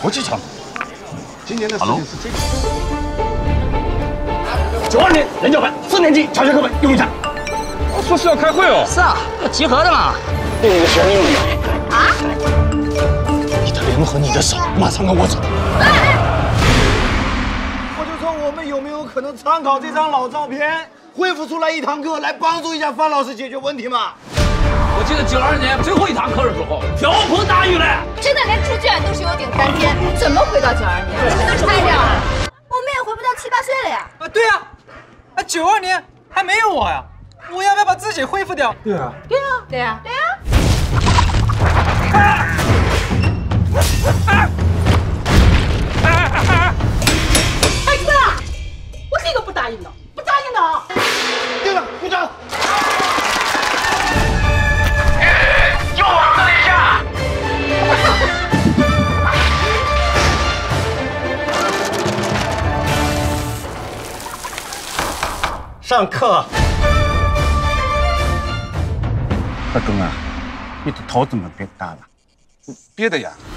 国际长途。今年的事情是这个：92年人教班4年级小学课本用一下。 说是要开会哦。 是啊，要集合的嘛。 对你的学生用的。 啊？ 你的脸和你的手马上跟我走。 我就说我们有没有可能参考这张老照片，恢复出来一堂课来帮助一下范老师解决问题嘛？ 我记得92年最后一堂课的时候，瓢泼大雨嘞， 真的连猪圈都是有顶3天，怎么回到92年？这都拆掉了，我们也回不到7、8岁了呀。 啊，对呀，啊，92年还没有我呀，我要不要把自己恢复掉？ 对啊， 对呀，对呀，对呀。 孩子，我这个不答应的，不答应的。 对了，部长。 又往这里下。 上课。 大东啊，你的头怎么变大了？ 憋的呀。